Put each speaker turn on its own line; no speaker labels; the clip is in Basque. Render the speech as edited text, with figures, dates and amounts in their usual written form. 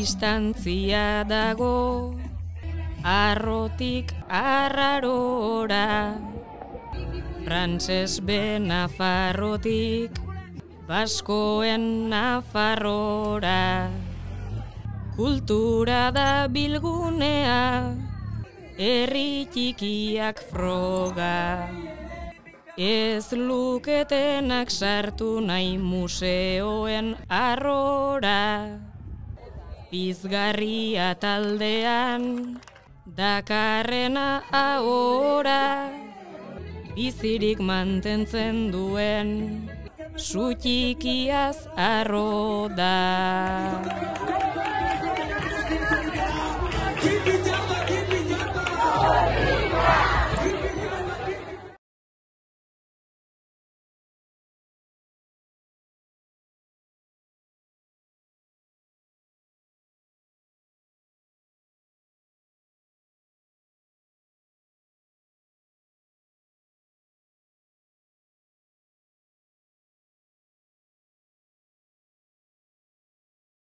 distantzia dago, Arrotik Arrarora, Frantses be Nafarrotik, Baskoen Nafarrora. Kultura da bilgunea, herri txikiak froga. Ez luketenak sartu nahi museoen arrora. Pizgarria taldean, dakarrena ahora. Bizirik mantentzen duen, su txikiaz arro da.